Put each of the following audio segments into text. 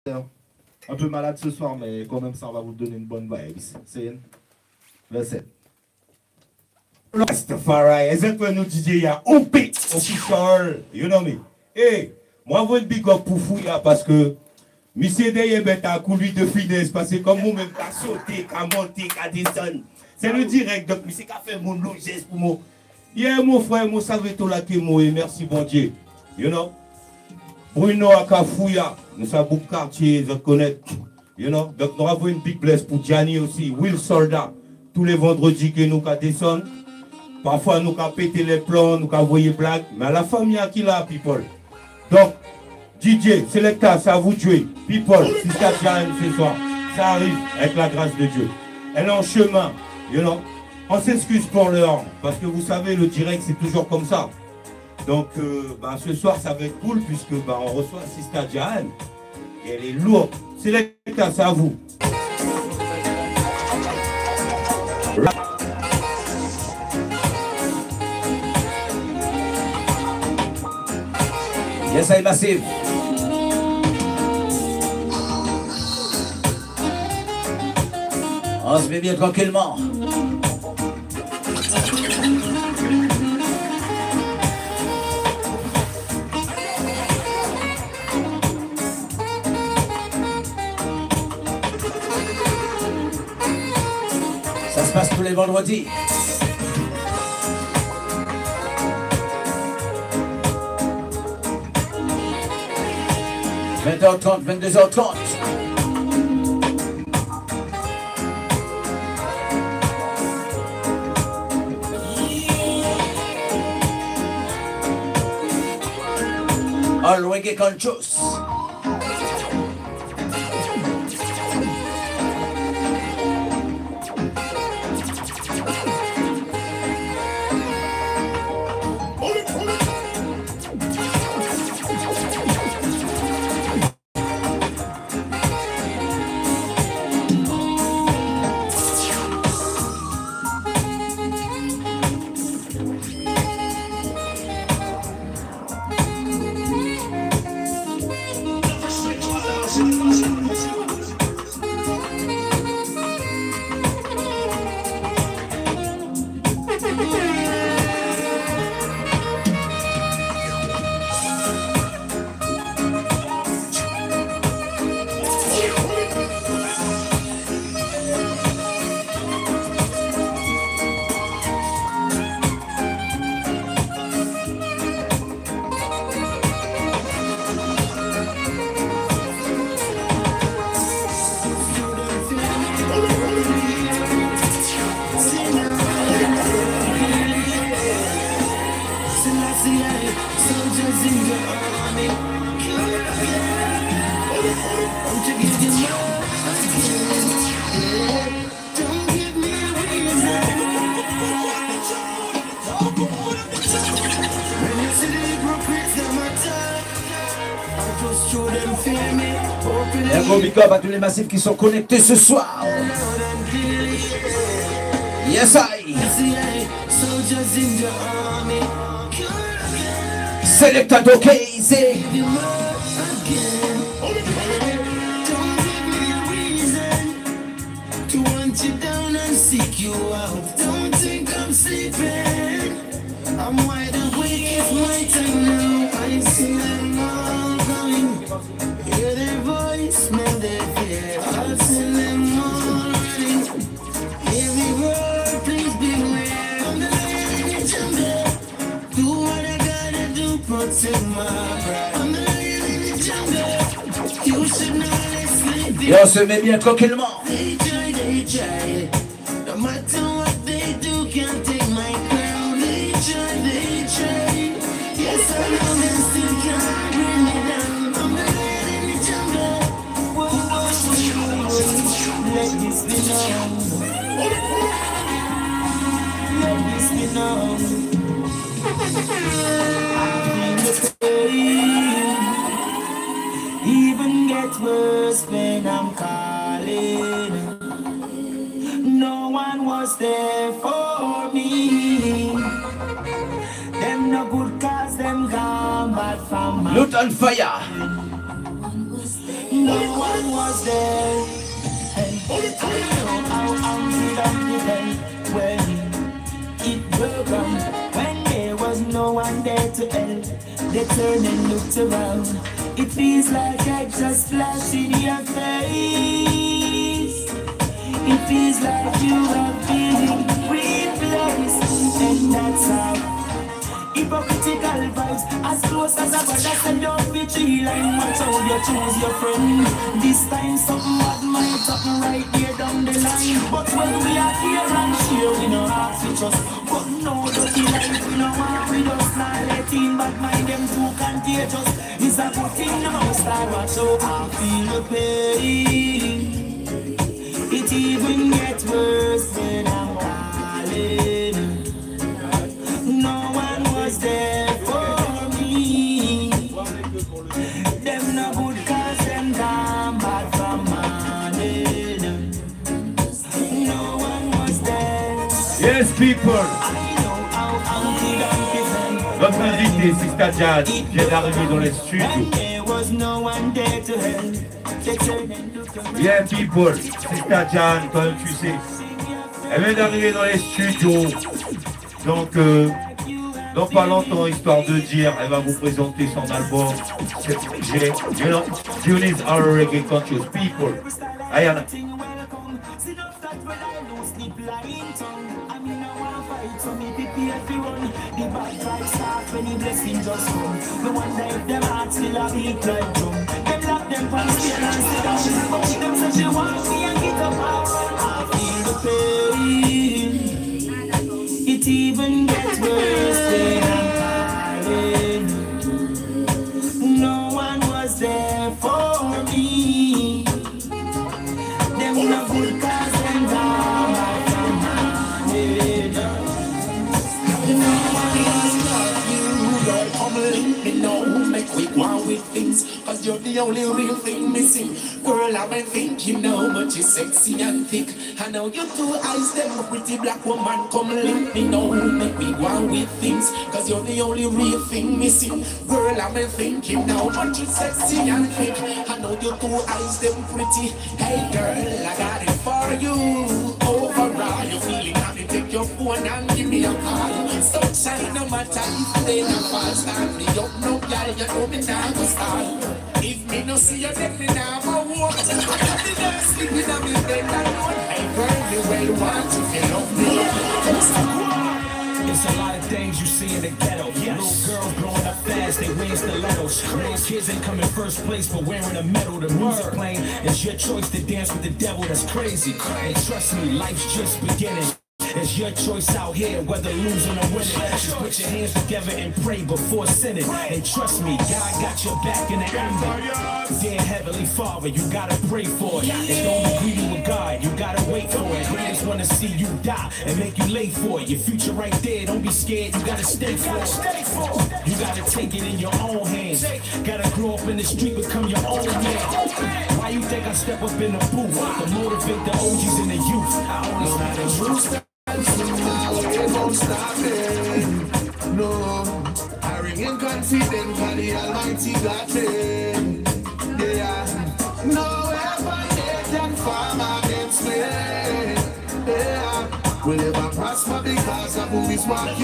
Un peu malade ce soir, mais quand même, ça va vous donner une bonne vibe. C'est verset. Rastafari, exactement nous disait, il y a OP official, you know me. Hey, moi, je veux le big up pour Fouya parce que monsieur Deye Beta, coulis de finesse, parce que comme vous-même, t'as sauté, t'as monté, t'as descendu. C'est le direct, donc monsieur qui a fait mon geste pour moi. Yeah, mon frère, moi, savais tout là que moi, et merci, bon Dieu. You know? Bruno Akafouya, nous sommes beaucoup quartier, je connais. You know? Donc, nous avons une big bless pour Gianni aussi, Will Soldat, tous les vendredis que nous descendons. Parfois, nous avons pété les plans, nous avons envoyé blagues, mais à la famille, qui là, people. Donc, DJ, Selecta, c'est à vous de jouer. People, Sister Jan, ce soir, ça arrive avec la grâce de Dieu. Elle est en chemin, you know. On s'excuse pour l'heure, parce que vous savez, le direct, c'est toujours comme ça. Donc, ce soir, ça va être cool, puisque on reçoit Sister Jan. Et elle est lourde. Selecta, c'est à vous. Yes, I massive. On se met bien tranquillement. Ça se passe tous les vendredis. 20h30, 22h30. All reggae conscious. Un gros big up à tous les massifs qui sont connectés ce soir. Yes, I. Selecta Dokaze. I'm wide awake, it's my time now. I see them all coming. Hear their voice, smell their fear. I'll send them all running. Every word, please beware. I'm the lion in the jungle. Do what I gotta do, protect my pride. I'm the lion in the jungle. You should know it's sleeping. Et on se met bien tranquillement. They try. No matter what they do, can't take my crown. They try. Yes, I know them still can't bring me down. I'm the lion in the jungle. Let this be known. Let this be known. I feel the pain. Even get worse when I'm calling. No one was there for me. Them no good cause them gone bad from my Loot on fire. no one was there. And I know how I'm when it broke on, when there was no one there to help. They turned and looked around. It feels like I just flashed in your face. It feels like you have been replaced. And that's how hypocritical vibes, as close as a brother, said don't be tree line. Watch how you choose your friend. This time something bad might happen right there down the line. But when we are here and share, we no ask to trust. But no dirty life, we no want with us. Now let in bad mind, them too contagious. It's a good thing now, start watch how I feel the pain. It even gets worse when I'm calling. No one was there for me. Them no good cause them damn bad from money. No one was there. Yes, people. I know how I'm Notre invité, Sista Jan, vient d'arriver dans les studios. there was no one there to help. Yeah, people. Sista Jan, comme tu sais, elle vient d'arriver dans les studios. Donc, dans pas longtemps, histoire de dire, elle va vous présenter son album. Tunis are reggae conscious people. Ayana. The bad vibes start when the blessing just come. The one that if them hearts still a beat like drum. Them lock them from skin and sit down. But them say she want me and get up and run. I feel the pain. It even gets worse when I'm crying. No one was there for me. Them no good cause them down like a man. Make we go on with things, cause you're the only real thing missing. Girl, I've been thinking now, but you're sexy and thick. I know your two eyes, them pretty black woman, come link me now. Make we go on with things, cause you're the only real thing missing. Girl, I've been thinking now, but you're sexy and thick. I know your two eyes, them pretty. Hey girl, I got it for you. Overall, you're feeling happy, take your phone and give me a call. Sunshine, no matter if they not fast, stand me up, no girl, you know me now go start. If me no see you, then me now go walk. I got the girl sleeping on me bed, I know. Hey girl, you well want to feel love me. It's a lot of things you see in the ghetto. Yes. Little girls growing up fast, they wear stilettos. Little kids ain't come in first place for wearing a medal. The music playing, it's your choice to dance with the devil, that's crazy. And trust me, life's just beginning. It's your choice out here, whether losing or winning. Just put your hands together and pray before sinning. And trust me, God got your back in the end. Dear Heavenly Father, you gotta pray for it. And don't be greedy with God, you gotta wait for it. We just wanna see you die and make you late for it. Your future right there, don't be scared, you gotta stay for it. You gotta take it in your own hands. Gotta grow up in the street, become your own man. Why you think I step up in the booth to motivate the OGs and the youth? I always know the rules. It won't stop it. No, I remain confident for the Almighty got me. Yeah, no weapon they can form against me. Yeah, will ever prosper because of who is walking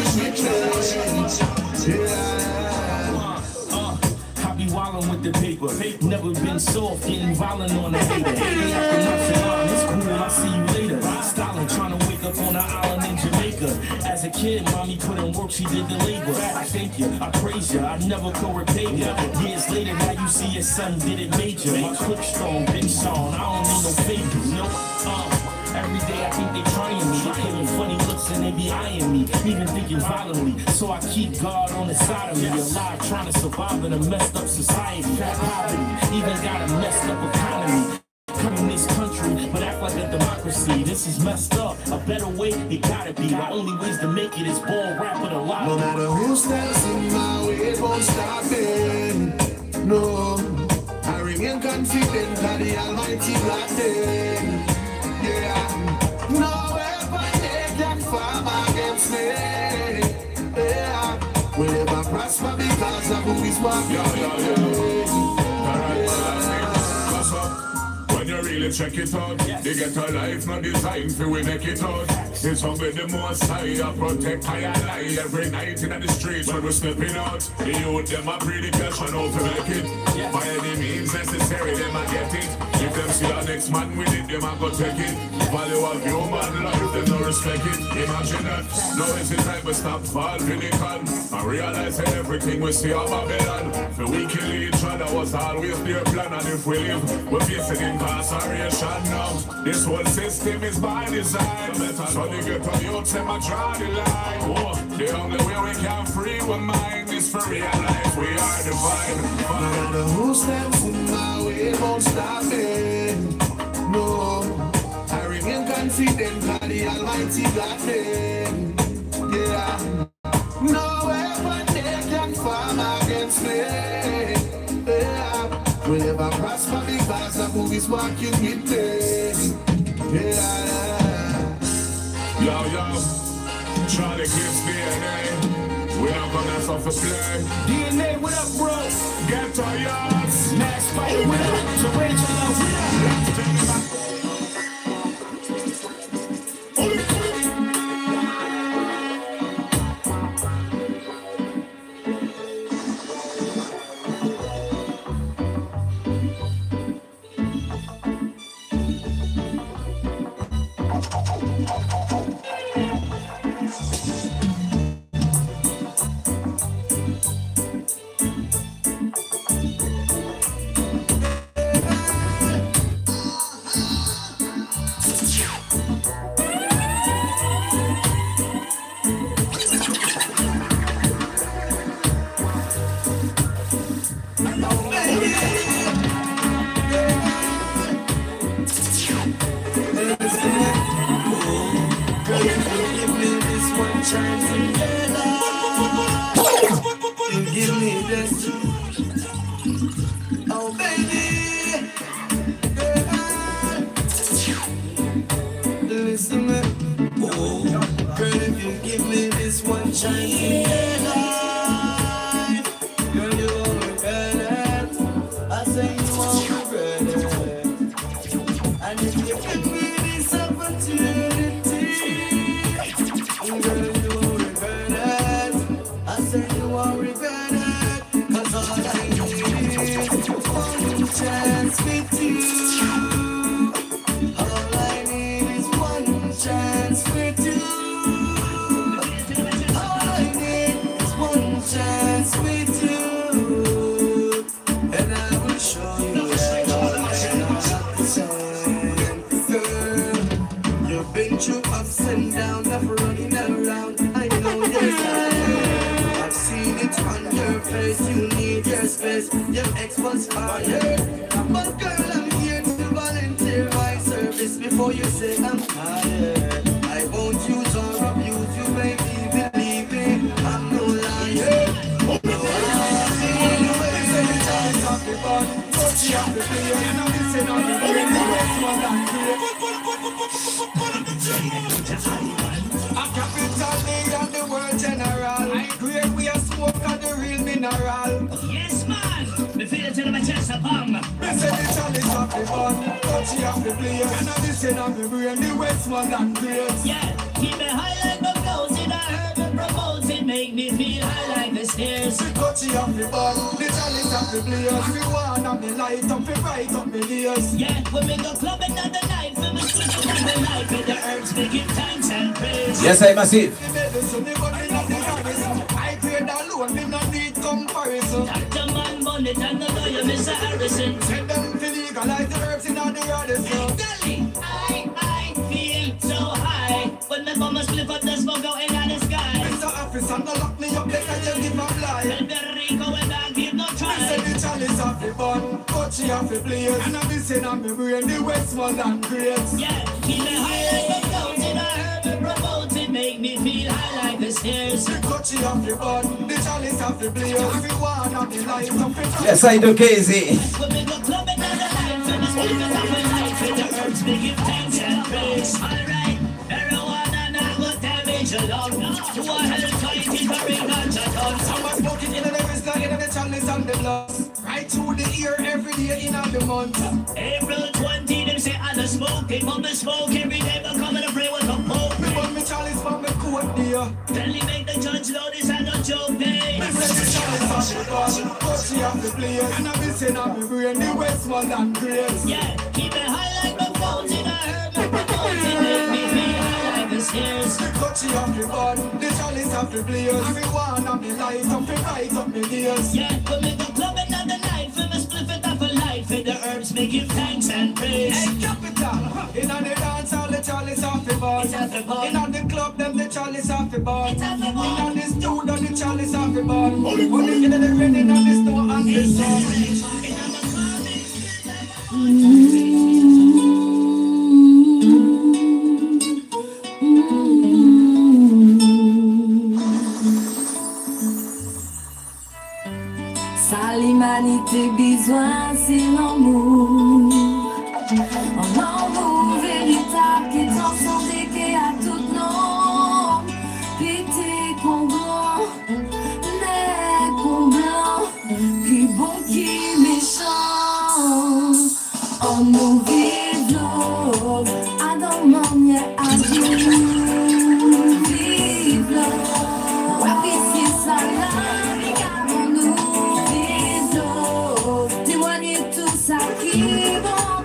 with me. Yeah. I be wildin' with the paper. Never been soft, getting violent on the hater. They acting nonchalant, it's cool, I'll see you later. Styling, trying to wake up on an island in Jamaica. As a kid, mommy put in work, she did the labor. I thank you, I praise you, I never go repay you. Years later, now you see your son did it major. My clip strong, big song, I don't need no favors, no. Every day I think they trying me, they giving funny looks and they be eyeing me, even thinking violently. So I keep God on the side of me, alive, trying to survive in a messed up society. Poverty, even got a messed up economy. Come in this country, but act like a democracy. This is messed up. A better way, it gotta be. The only ways to make it is born rap with a lot. No matter who stands in my way, it won't stop me. No, I remain confident that the Almighty got me. Yeah, no weapon they can form against me. Yeah, will ever prosper because of who is walking. Alright, really check it out. They get a life, not designed for we make it out. It's hungry the most high, I protect high and lie. Every night in the streets when we're stepping out. The youth, them a pretty cash and how to make it. By any means necessary, them a get it. If them see our next man with it, them a go take it. Value of human life, them no respect it. Imagine that. Now is the time we stop fall pinnacle. I realize that everything we see on Babylon. For we kill each other was always their plan. And if we live, we're facing incarceration now. This whole system is by design. So they get on youth, them a draw the line. Oh, the only way we can free our mind is for realize we are divine. No matter who stands in my way, won't stop me. No, I remain confident that the Almighty got me. Yeah, no weapon they can form against me. Yeah, will never prosper because of who is walking with me. Yeah. Yo, Charlie Clips DNA. We not gonna suffer play. DNA, what up, bro? Get to yours. Max Spider, what up? Tarantula, what up? Yes, I'm massive. I grade alone, me not need comparison. Dr. Man Bonnet and the lawyer, Mr. Harrison. Send them to legalize the herbs in all the radisson. I feel so high when the bombers flip up the smoke out in the sky. Mr. Officer, no lock me up, let you give a fly. Tell Perico and I give no try. Say the chalice of the bun, coachy of the blaze. And I'm missing on me brain, the Westmoreland grades. Yeah, keep me high like a mountain. I heard it promoted, make me feel high like the stairs. The coachy of the bun, the chalice of the blaze. Everyone of the light of the Yes, I do, Casey. When we go clubbing on the night, for the speakers of the life, with the herbs, we give thanks and praise. Alright, everyone and I will damage alone. To a hell fighting for a ganja done. Someone smoking in the lyrics like in the chalice and the blood. Right through the ear every day in the month. April 20, them say We bump and smoke every day, but coming to pray with a pope. Me want me chalice from me coat there. Tell me make the judge know this ain't no joke day. Me say the chalice of the gun, but she have the place. And I be saying I'm me brain, the Westmoreland grace. Yeah, keep it high like the fountain. I heard like the fountain. Make me feel high like the stairs. The touchy of the gun, the chalice of the blaze. Me want of the light up, me light up me ears. Yeah, come in the club another night. For me split it up a light. For the herbs make you thanks and praise. Hey, capital. In the dance, all the chalice off the bar. In the club, them the chalice off the bar. In the studio, the chalice off the bar. Only in the living on the store and the sun. Ça, l'humanité besoin, c'est l'amour. Un amour véritable qui transcende qui a tout nom. Pété comblant, les comblants, qui bon qui méchant. On nous vive l'eau, à dans manière à vive l'eau. Appréciez ça là, regardons-nous vive l'eau. Témoignez tout ça qui bon.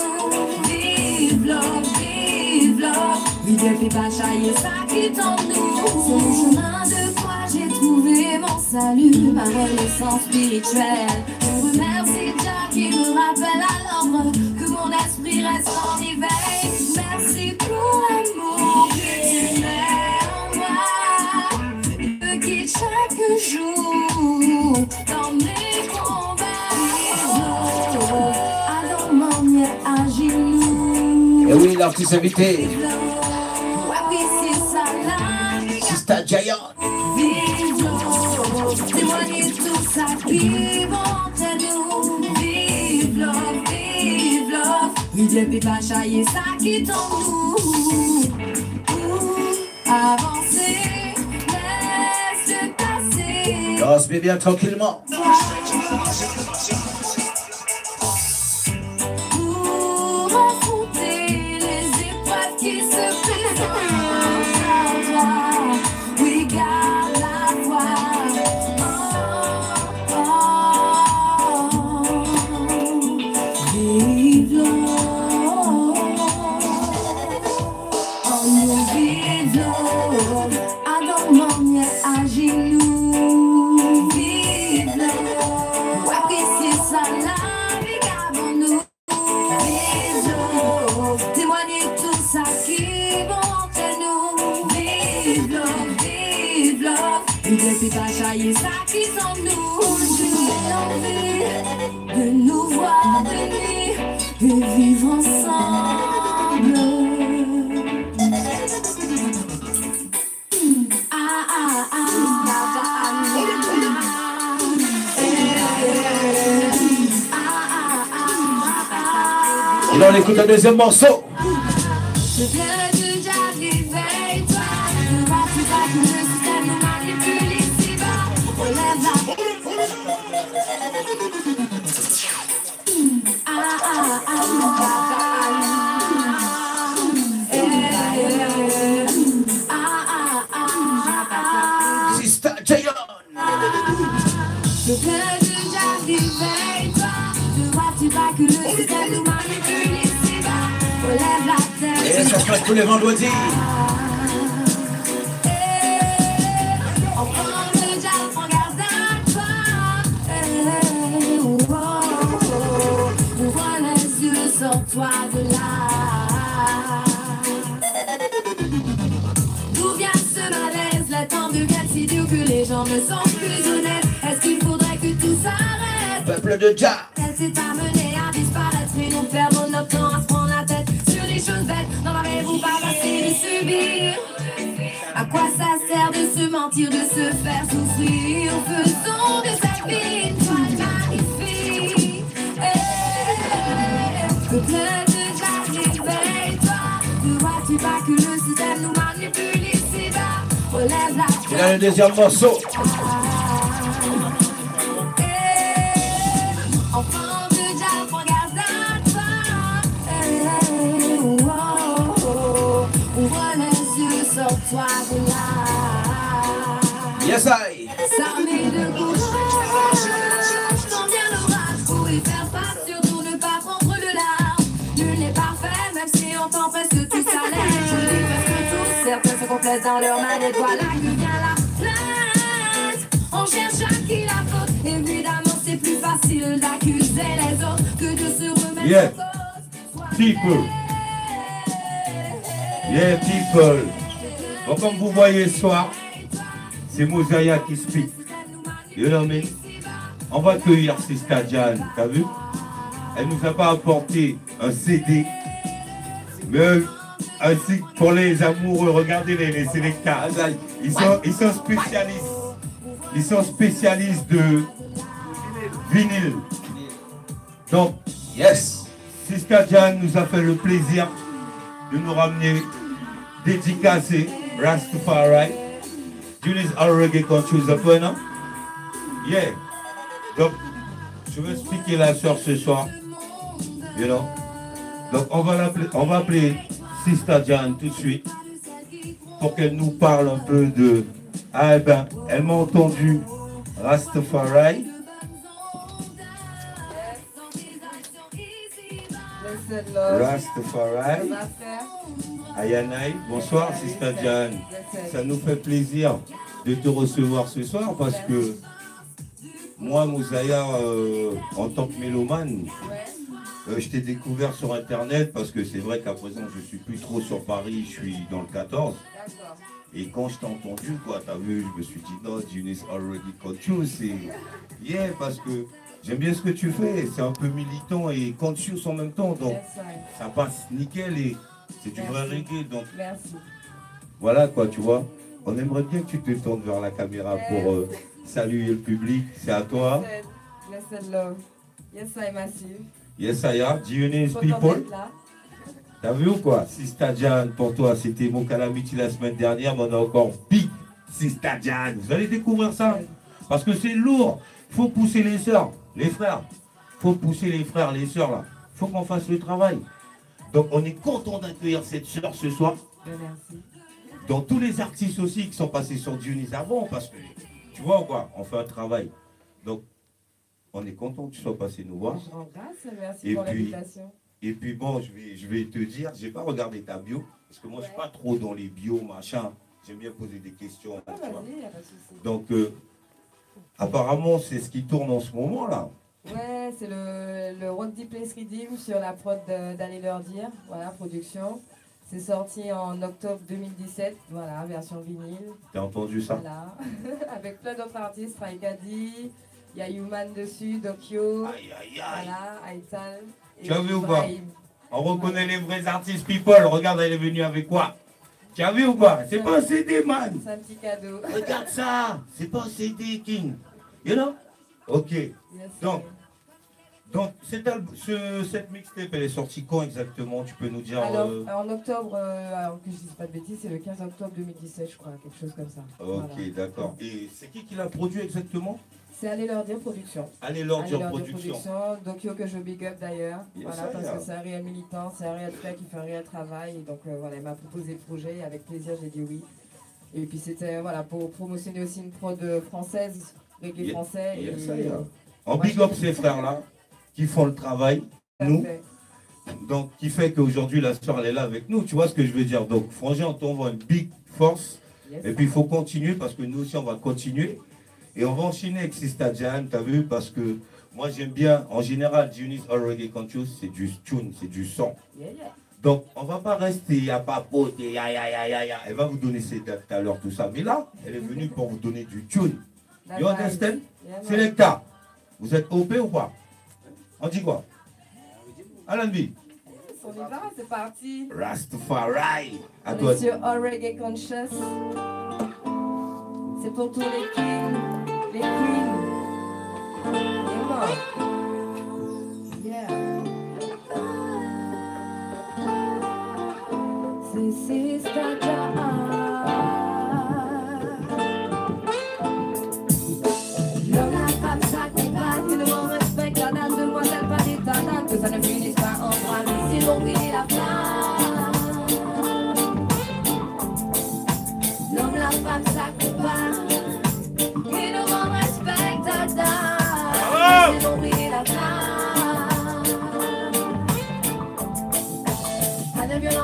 Vive puis pas chailler ça qui tombe nous. C'est le chemin de quoi j'ai trouvé mon salut, ma renaissance spirituelle. Je remercie Dieu qui me rappelle à l'ombre que mon esprit reste en éveil. Merci pour l'amour que tu mets en moi. Je me quitte chaque jour dans mes combats. Alors m'en à genoux. Et oui, l'artiste invité. Sister Giant. Vive l'eau, témoignez tout ça qui va entre nous. Vive l'eau, vive puis pas chailler ça qui tombe nous. Avancez, laisse passer. Danse bien tranquillement. Pour affronter les épreuves qui se présentent à toi. Oui, garde la voix. Vive l'eau. Oh, vive l'eau. À nos manières, à genoux. Vive l'eau. Appréciez ça là, regardons-nous. Vive l'eau. Témoignez tout ça qui va entre nous. Vive l'eau. Et depuis pas chailler ça qui sont nous. Je nous envie de nous voir venir et vivre ensemble. Et là on écoute un deuxième morceau. Je viens déjà réveille toi. Tu vas que le système nous manipule ici bas. On lève la Sister Giant. je viens déjà réveille toi. Tu vas que le système nous manipule ici bas. On lève la tête. Et ça se passe tous les vendredis. On prend le diable, on garde à toi. Ouvre les yeux, sors-toi de là. D'où vient ce malaise? Le temps devient si dur que les gens ne sont plus honnêtes. Est-ce qu'il faudrait que tout s'arrête? Peuple de Jah. Elle s'est amenée à disparaître et nous perdons notre temps à se prendre la tête sur des choses bêtes. N'en avez-vous pas assez de subir? À quoi ça sert de se mentir, de se faire souffrir? Faisons de cette vie une toile magnifique. Peuple de Jah, réveille-toi. Ne vois-tu pas que le système nous manipule ici bas? Relève la tête. Et là le deuxième morceau. Enfant de Jah, prends garde à toi. soir là. Yes, I. S'armer de courage, quand vient l'orage, pour y faire face, surtout ne pas prendre de larmes. Nul n'est parfait, même si on tend presque tous à l'aise. Je dis presque tous, certains se complaisent dans leur manette. Voilà que vient la plainte. On cherche à qui la faute. Évidemment, c'est plus facile d'accuser les autres que de se remettre Yeah. en cause. People. Yeah, people. Bon, comme vous voyez ce soir, c'est Mosiah qui speak. You know what I mean? On va accueillir Sista Jan, t'as vu? Elle nous a pas apporté un CD, mais ainsi pour les amoureux, regardez les sélecteurs. Ils sont spécialistes. Ils sont spécialistes de vinyle. Donc, Yes. Sista Jan nous a fait le plaisir de nous ramener dédicacé Rastafari. Junis Reggae Conscious Open. Yeah. Donc, je vais expliquer la soeur ce soir. You know. Donc, on va appeler Sista Jan tout de suite pour qu'elle nous parle un peu de. Ah ben, elle m'a entendu Rastafari. Rastafari. Ayanaï, bonsoir Sista Jan. Ça nous fait plaisir de te recevoir ce soir parce que moi, Mosiah, en tant que mélomane, je t'ai découvert sur internet parce que c'est vrai qu'à présent je suis plus trop sur Paris, je suis dans le 14. Et quand je t'ai entendu, quoi, t'as vu, je me suis dit non, Junis Already Conscious, c'est yeah, parce que j'aime bien ce que tu fais, c'est un peu militant et conscious en même temps, donc ça passe nickel et c'est du vrai reggae, donc voilà quoi, tu vois. On aimerait bien que tu te tournes vers la caméra pour saluer le public, c'est à toi. Blessed love. Yes, I massive. Yes, I am. Junis people. T'as vu ou quoi? Sista Jan, pour toi, c'était mon calamity la semaine dernière, mais on a encore Big Sista Jan. Vous allez découvrir ça. Parce que c'est lourd. Faut pousser les sœurs, les frères. Faut pousser les frères, les sœurs là. Faut qu'on fasse le travail. Donc on est content d'accueillir cette sœur ce soir. Merci. Dans tous les artistes aussi qui sont passés sur Junis avant, parce que tu vois quoi, on fait un travail. Donc on est content que tu sois passé nous voir. Je rends grâce, merci Et pour puis, l'invitation. Et puis bon, je vais te dire, j'ai pas regardé ta bio, parce que moi je suis pas trop dans les bios, machin. J'aime bien poser des questions. Ah, tu vois. vas-y, y a pas de souci. Donc apparemment c'est ce qui tourne en ce moment là. Ouais, c'est le Road Deep Place Redeem sur la prod d'Aller leur dire, voilà, production. C'est sorti en octobre 2017, voilà, version vinyle. T'as entendu ça? Voilà, avec plein d'autres artistes, Raikadi, il y a Human dessus, Dokyo, Aïe aïe aïe. voilà, Aital. Tu as vu ou pas? On reconnaît les vrais artistes people. Regarde, elle est venue avec quoi? Tu as vu ou pas? C'est pas un CD, man. C'est un petit cadeau. Regarde ça. C'est pas un CD, King. You know? Ok. Yes, Donc cette mixtape, elle est sortie quand exactement? Tu peux nous dire? Alors, en octobre, alors que je ne dise pas de bêtises, c'est le 15 octobre 2017, je crois, quelque chose comme ça. Ok, Voilà. d'accord. Et c'est qui l'a produit exactement? C'est Aller leur dire production. Allez, leur Aller dire leur dire production. Dokyo que je big up d'ailleurs, Yes, voilà, parce que c'est un réel militant, c'est un réel frère qui fait un réel travail. Et donc voilà, il m'a proposé le projet, avec plaisir j'ai dit oui. Et puis c'était voilà, pour promotionner aussi une prod française, reggae français. Yes, et, on moi, big up ces frères-là qui font le travail, nous. Donc, qui fait qu'aujourd'hui, la soeur, elle est là avec nous. Tu vois ce que je veux dire? Donc, Frangin, on t'envoie une big force. Yes. Et puis, il faut continuer parce que nous aussi, on va continuer. Et on va enchaîner avec Sista Jan, tu as vu? Parce que moi, j'aime bien, en général, Junis Reggae Conscious, c'est du tune, c'est du son. Yeah, yeah. Donc, on ne va pas rester à papoter, elle va vous donner ses dates tout à l'heure, tout ça. Mais là, elle est venue pour vous donner du tune. You understand? Yeah, Selecta, vous êtes OP ou pas? On dit quoi? Alan B. On y va, c'est parti. Rastafari. À On toi. est sur All Reggae Conscious. C'est pour tous les kings, les queens. Et moi. Yeah. C'est Sista Jan. L'homme, la femme, ça combat. Que le monde respecte la dame, demoiselle, pas d'état d'âme. Que ça ne finisse pas en drame. Si l'on brille la flamme.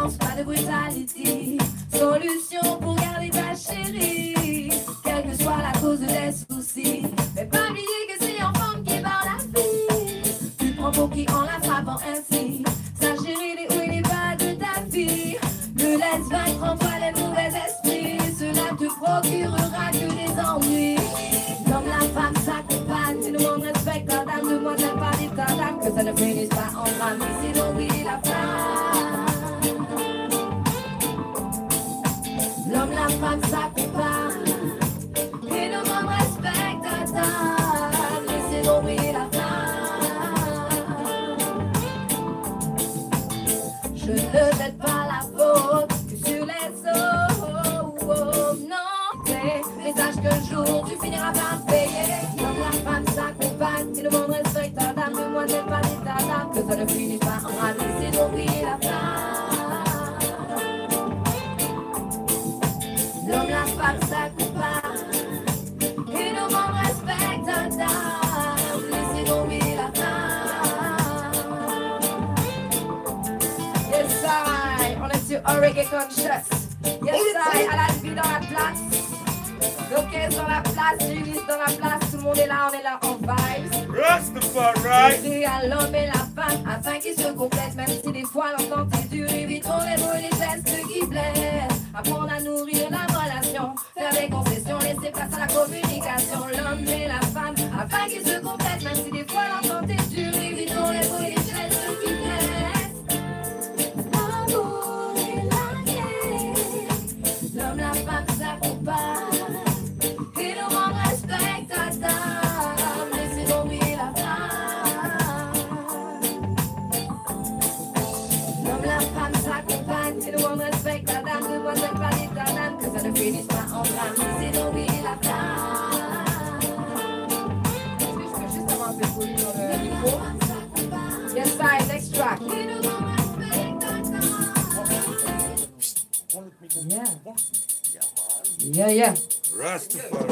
violence, pas de brutalité. Solution pour garder ta chérie, quelle que soit la cause des soucis. Mais pas oublier que c'est en forme qui barre la vie. Tu prends pour qui en la frappant ainsi. Sa chérie, les hauts et les bas de ta vie. Ne laisse vaincre en toi les mauvais esprits. Cela te procurera que des ennuis. Comme la femme s'accompagne, si le monde respecte la dame, demoiselle pas d'état d'âme, que ça ne finisse pas en drame, sinon oui la femme. L'homme, la femme s'accompagne, et le monde respecte la dame, sinon oui la femme. Je ne jette pas la faute que sur les autres, non. Mais sache qu'un jour tu finiras par payer. Comme la femme s'accompagne, si le monde respecte ta dame, demoiselle pas d'état d'âme, que ça ne finisse pas en rame, c'est d'oublier la femme. L'homme, la femme s'accompagne, et le monde respecte ta dame, c'est d'oublier la femme. Yes, I, on est sur un reggae conscious. Yes, I, à la vie dans la place. Donc sur la place, Julie dans la place, tout le monde est là, on est là en vibes. Rastafari. C'est à l'homme et la femme, afin qu'ils se complètent, même si des fois l'entente est dure, évitons les mots, les gestes qui blessent. Apprendre à nourrir la relation, faire des concessions, laisser place à la communication. L'homme et la femme, afin qu'ils se complètent, même si des fois l'entente est dure, évitons les mots, les gestes qui blessent. L'amour et la guerre, l'homme, la femme s'accompagnent. Que ça ne finisse pas en drame, c'est d'oublier la femme. Est-ce que je peux juste avoir un peu de volume dans le micro? Yes, I, next track. Yeah. Rastafari.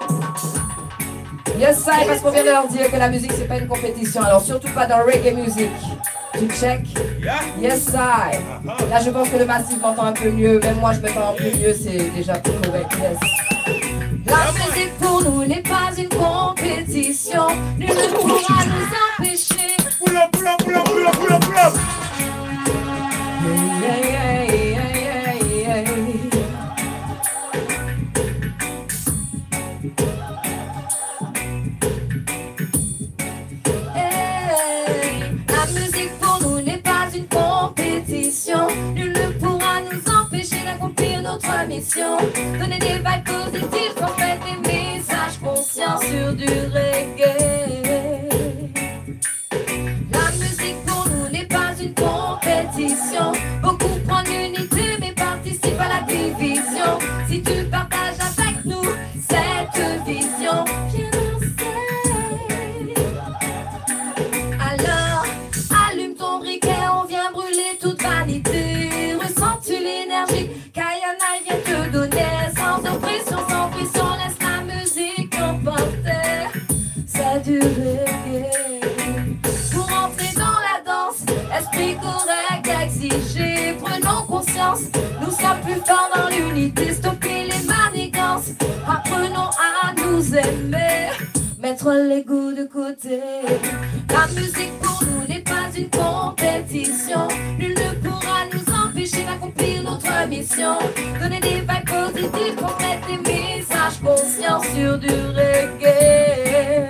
Yes, I, parce qu'on vient de leur dire que la musique c'est pas une compétition, alors surtout pas dans reggae music. Tu check? Yes, I. Là, je pense que le massif m'entend un peu mieux. Même moi, je m'entends un peu mieux. C'est déjà plus correct. Yes. La musique pour nous n'est pas une compétition. Nul ne pourra nous empêcher. Pull up. Nul ne pourra nous empêcher d'accomplir notre mission. Donner des vibes positives, transmettre des messages conscients sur du reggae. La musique pour nous n'est pas une compétition. Beaucoup prennent l'unité mais participent à la division. Si tu partages avec nous cette vision, viens danser. Alors, allume ton briquet, on vient brûler toute vanité. Ressens-tu l'énergie qu'Ayana vient te donner? Sans oppression, sans pression, laisse la musique emporter. C'est du reggae. Pour entrer dans la danse, esprit correct exigé. Prenons conscience, nous sommes plus forts dans l'unité. Stopper les manigances, apprenons à nous aimer. Mettre l'ego de côté. La musique pour nous n'est pas une compétition. Nul ne pourra nous empêcher d'accomplir notre mission. Donner des vibes positives, transmettre des messages conscients sur du reggae.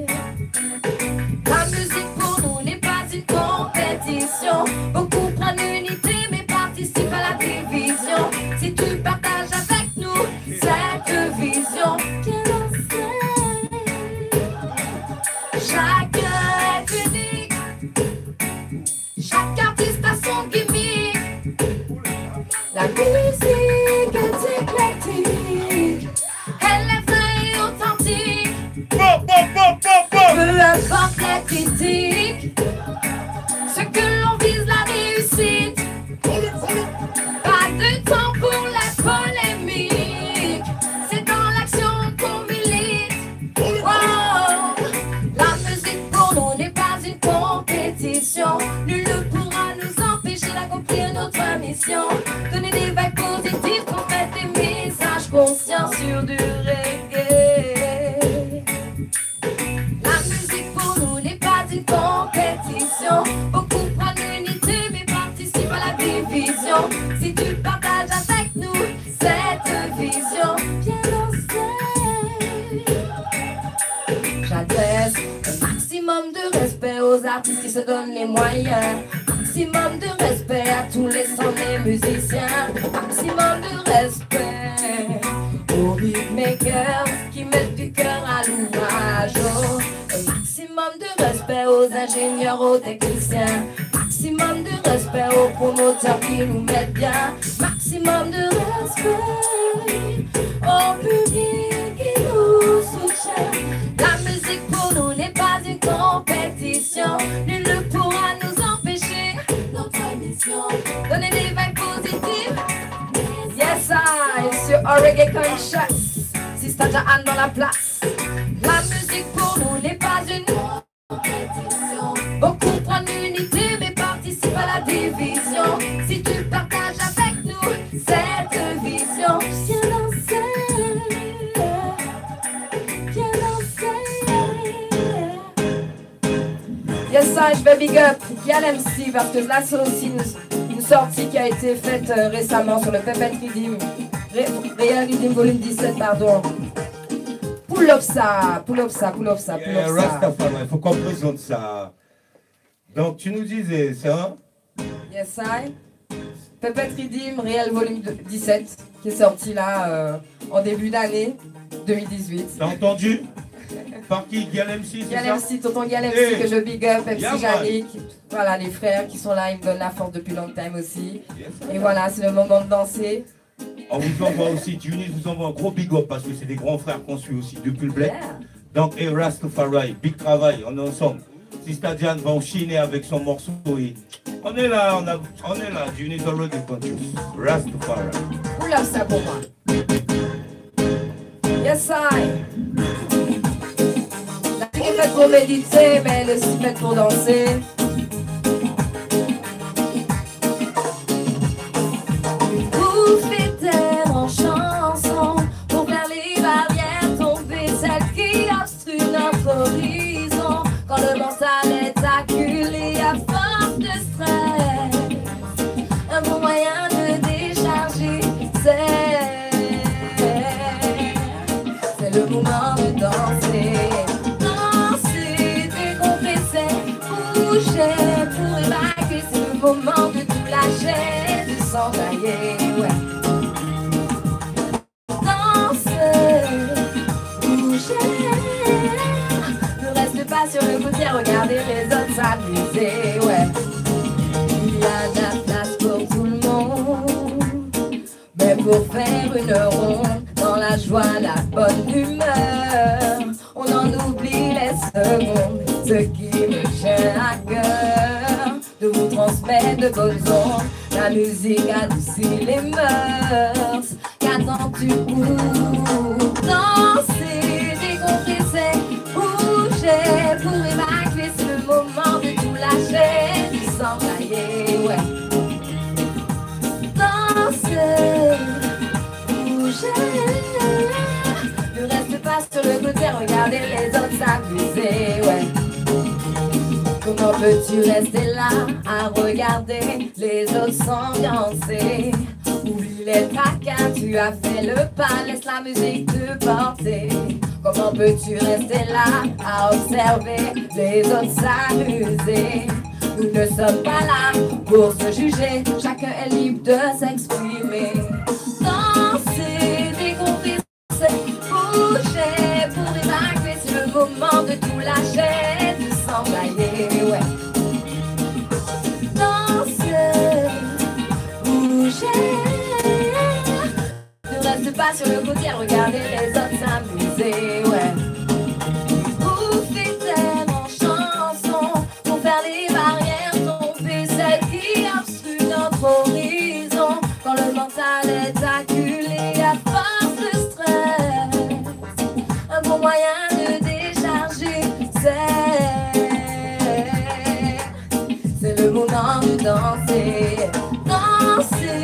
La musique pour nous n'est pas une compétition. Beaucoup prennent l'unité mais participent à la division. Si tu partages avec nous cette vision, chacun est unique. Chaque artiste a son gimmick. La musique est éclectique. Elle est vraie et authentique. Peu importe les critiques. Ce que l'on vise, la réussite. compétition. Donner des vagues positives, transmettre des messages conscients sur du reggae. La musique pour nous n'est pas une compétition. Beaucoup prennent l'unité mais participent à la division. Si tu partages avec nous cette vision, viens danser. J'adresse un maximum de respect aux artistes qui se donnent les moyens. Maximum de respect à tous les sons des musiciens. Maximum de respect aux beatmakers qui mettent du cœur à l'ouvrage. Oh. Un maximum de respect aux ingénieurs, aux techniciens. Maximum de respect aux promoteurs qui nous mettent bien. Maximum de respect au public qui nous soutient. La musique pour nous n'est pas une compétition. Nul ne pourra nous empêcher notre mission. Donner des vagues positives. Yes, I, sur Reggae Conscious. Sister Jahan dans la place. La musique pour nous n'est pas une compétition. Beaucoup prennent l'unité mais participent à la division. Si tu partages avec nous cette vision, viens danser. Viens danser. Yes, I, je vais big up Gyal MC parce que là c'est aussi une sortie qui a été faite récemment sur le Pepet Redeem. Real Redeem volume 17, pardon. Pull up ça, pull up ça, pull up ça, pull up ça. Rastafari, il faut qu'on présente ça. Donc tu nous disais ça? Yes, I. Pepet Redeem, Real volume 17, qui est sorti là en début d'année 2018. T'as entendu? Par qui? Gyal MC, c'est Gyal ça? MC, tonton Gyal MC Hey. que je big up, MC Yeah, Yannick. Voilà, les frères qui sont là, ils me donnent la force depuis long time aussi. Yes. Et voilà, c'est le moment de danser. On vous envoie aussi, Tunis vous envoie un gros big up parce que c'est des grands frères qu'on suit aussi depuis le bled. Yeah. Donc, et Rastafari, big travail, on est ensemble. Sister Diane va enchaîner avec son morceau. Et on est là, on est là, Tunis already conscious. Rastafari. Pull up ça pour moi. Yes, I. La musique est faite pour méditer, mais elle est aussi faite pour danser. Bouffer terre en chanson pour faire les barrières tomber, celles qui obstruent notre horizon. Quand le mental est acculé à force de stress, un bon moyen de décharger, c'est le moment de danser. Danser, décompresser, bouger pour évacuer, c'est le moment de tout lâcher, de s'enjailler, ouais. Danser, bouger, ne reste pas sur le côté, regardez les autres s'amuser, ouais. Il y a de la place pour tout le monde, mais pour faire une ronde, dans la joie, la bonne humeur, on en oublie les secondes. Ce qui me tient à cœur, de vous transmettre de bonnes ondes. La musique adoucit les mœurs. Qu'attends-tu pour danser, décompresser, bouger pour évacuer, c'est le moment de tout lâcher, de s'enjailler, ouais. Danser, bouger, ne reste pas sur le côté, regardez les autres s'amuser, ouais. Comment peux-tu rester là à regarder les autres s'ambiancer? Oublie les tracas, tu as fait le pas, laisse la musique te porter. Comment peux-tu rester là à observer les autres s'amuser? Nous ne sommes pas là pour se juger, chacun est libre de s'exprimer. Danser, décompresser, bouger pour évacuer, c'est le moment de tout lâcher, de s'enjailler, ouais. Danser, bouger, ne reste pas sur le côté, regardez les autres s'amuser, ouais. Bouffer terre en chanson pour faire les barrières tomber, celles qui obstruent notre horizon. Quand le mental est acculé à force de stress, un bon moyen de décharger, c'est le moment de danser. Danser,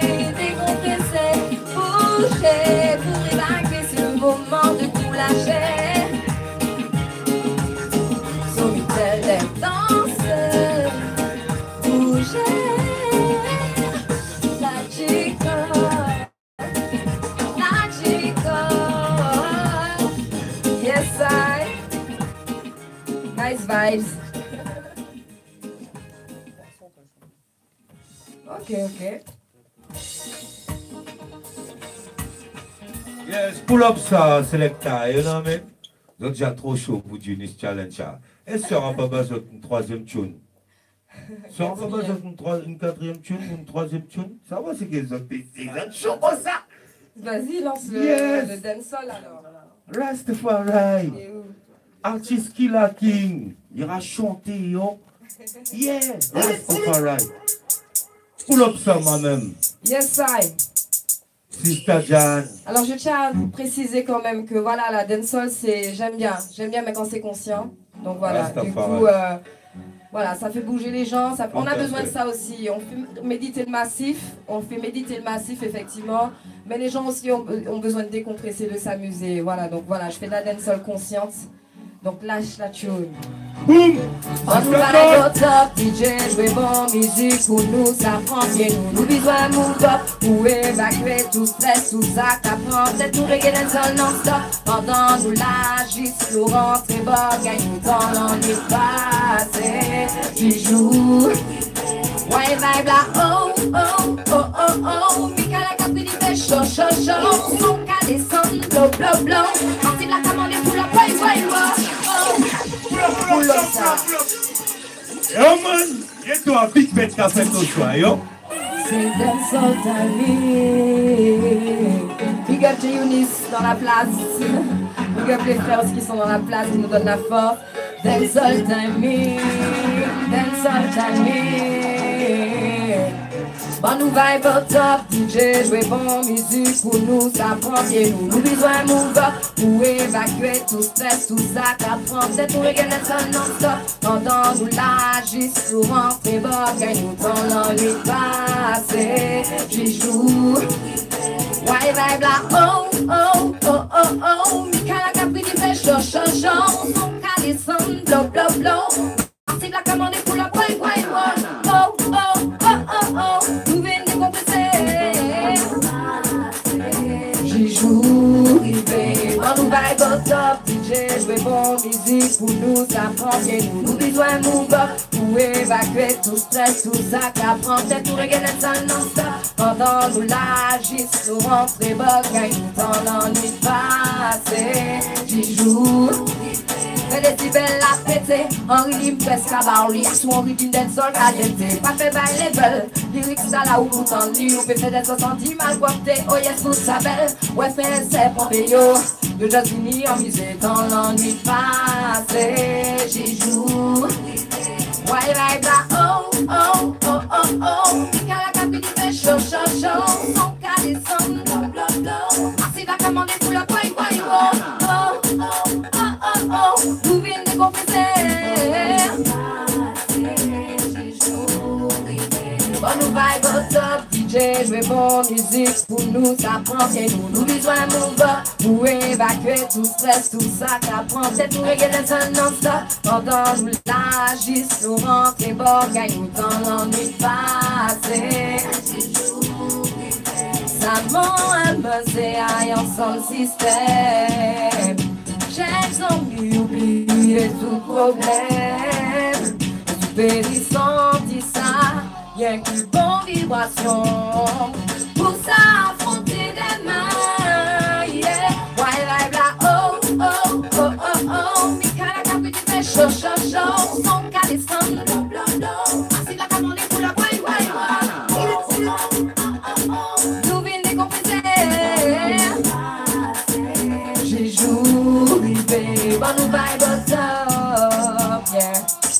vibes. Ok, ok. Yes, pull up ça, Selecta, you know what I mean? Donc j'ai trop chaud pour du Nice Challenge. Et sera pas besoin d'une troisième tune. Sera pas besoin d'une quatrième tune ou une troisième tune. Ça va, c'est qu'ils ont des chaud comme ça. Vas-y, lance Yes. le dancehall alors. Rastafari. Artist Killer King. Il ira chanter, yo. Yeah, Rastafari. Pull up ça, moi-même. Yes, I. Sister Jan. Alors je tiens à vous préciser quand même que voilà, la dancehall, c'est j'aime bien mais quand c'est conscient. Donc voilà, du coup, voilà, ça fait bouger les gens. On a besoin de ça aussi. On fait méditer le massif, effectivement. Mais les gens aussi ont besoin de décompresser, de s'amuser. Voilà, donc voilà, je fais de la dancehall consciente. Donc lâche la tune. Boum! On nous va aller au top, DJ, jouer bon musique pour nous, ça prend bien nous. Nous besoin move up pour évacuer tout stress, tout ça qu'apprend. C'est tout reggae dancehall non-stop. Pendant nous l'agisse, nous rentrer bas, gagne nous dans l'ennui passé. Qui joue, ouais vibe là, oh oh oh oh oh. Mika la capri dit fait chaud chaud chaud. Son cas descend, blow blow blow. Parti de la commande pour la boy boy boy. Pull up ça. Yo man, y'a toi un big bête qui a fait au choix, yo. C'est dancehall time. Big up to Eunice dans la place. Big up les frères qui sont dans la place, qui nous donnent la force. Dancehall time. Dancehall time. Bon nous vibe au top, DJ, jouer bon musique pour nous, ça prend bien nous. Nous besoin move up pour évacuer tout stress, tout ça qu'apprend. C'est tout reggae dancehall non-stop. Pendant nous l'agisse, nous rentrer bas, gagne nous dans l'ennui passé. J'y joue, ouais vibe là, oh oh oh oh oh. Mika la capri dit fait chaud chaud chaud. Son cas descend, blow blow blow. Parti de la commande pour la boy boy boy. Oh oh oh oh oh. Nous venons décompresser. J'y joue, on nous vibe au top. DJ, jouer bon musique pour nous, ça prend bien nous. Nous besoin move up pour évacuer tout stress, tout ça qu'apprend. C'est tout reggae dancehall non-stop. Pendant nous l'agisse, nous rentrer bas, gagne nous dans l'ennui passé. J'y joue. Mais les petits belles la pété, en rythme presque à barri, sous un rythme dancehall caliente. Pas fait bail level, lyrics à la ou tout en lit, on peut faire des 70 mal coopté, oh yes, tout ça belle. Ouais, fait c'est Pompéo, de jazz fini en misé dans l'ennui passé. J'y joue, ouais, vibe là, oh, oh, oh, oh, oh. Mika la capri fait chaud, chaud, chaud. Son cas descend, blow, blow, blow. Assis va commander pour la boy, boy, oh, oh, oh, oh, oh, oh. Nous venons décompresser. Bon nous vibe au top, DJ, jouer bon musique pour nous, ça prend bien nous. Nous besoin move up pour évacuer tout stress, tout ça qu'apprend. C'est tout reggae dancehall non-stop. Pendant nous l'agisse, nous rentrer bas, gagne nous dans l'ennui passé. Ça m'en buzzé aille ensemble système. J'ai envie d'oublier tout problème. Périssant dit ça, y'a qu'une bonne vibration. Pour ça, affronter des mains, yeah. While I bla, oh, oh, oh, oh, oh. Mika la capri du fait chaud, chaud, chaud. Son cas descend, blow, blow, blow. Assis la commande pour la boy, boy, boy. Nous venons décompresser. J'ai joué, bon nous vibe au top, yeah.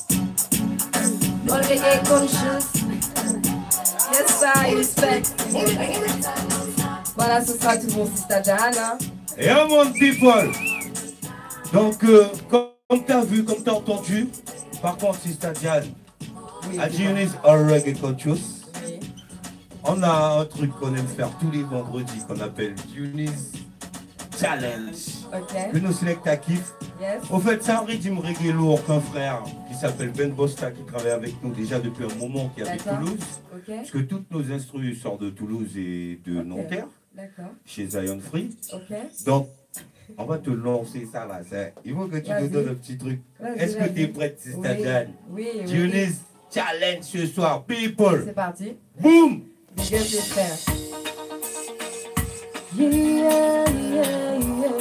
All reggae conscious. Yes, I respect. Voilà, ce sera tout mon Sister Jan. Et un monde people. Donc, comme tu as vu, comme tu as entendu, par contre, Sister Jan, à Eunice All Reggae Conscious, on a un truc qu'on aime faire tous les vendredis qu'on appelle Eunice Challenge. Ok. Que nos Selecta kiffent. Yes. Au fait, c'est un rythme reggae lourd qu'un frère qui s'appelle Ben Bosta qui travaille avec nous déjà depuis un moment, qui habite Toulouse. Okay. Parce que toutes nos instrus sortent de Toulouse et de Nanterre, D'accord. chez Zion Free. Ok. Donc, On va te lancer ça là. Il faut que tu Vas-y. nous donnes un petit truc. Vas-y, Est-ce que vas-y. tu es prête, Sister Oui. Jan? Oui, oui. Dionys challenge ce soir, people. C'est parti. Boom. Big up les frères. Yeah, yeah, yeah.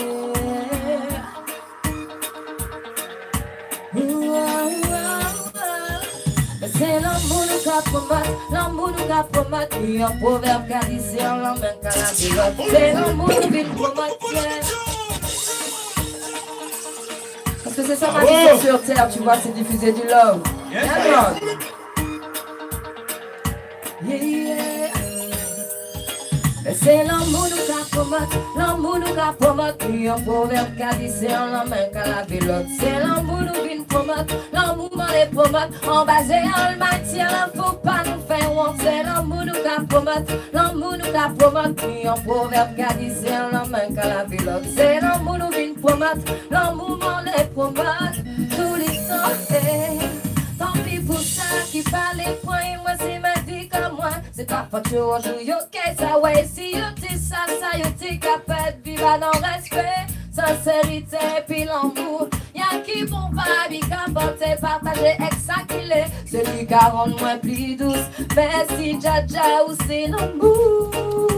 C'est l'amour nous qu'a promettre, l'amour nous qu'a promettre. Il y a un proverbe qui dit c'est en la main qu'à la délotte. C'est l'amour nous vient promettre. Parce que c'est ça ma mission sur terre, tu vois, c'est diffuser du love. Yes, Yeah, yeah, yeah. C'est l'amour nous qu'a promettre, l'amour nous qu'a promettre. Il y a un proverbe qui dit c'est en la main qu'à la vélote. C'est l'amour nous vient promettre, l'amour m'en les promettre. En basé en matière, il faut pas nous faire honte. C'est l'amour nous qu'a promettre, l'amour nous qu'a promettre. Il y a un proverbe qui dit c'est en la main qu'à la vélote. C'est l'amour nous vient promettre, l'amour m'en les promettre. Tous les temps, tant pis pour ça qui fallait point. Moi c'est ma vie comme moi. C'est pas faute au jour yo qu'est ça ouais. Si yo t'es ça yo t'es capable de vivre dans respect, sincérité puis l'amour. Y'a qui vont pas bien capoter, partager ex ça qu'il est. Celui qui rend moins plus douce. Merci dja dja ou c'est l'amour.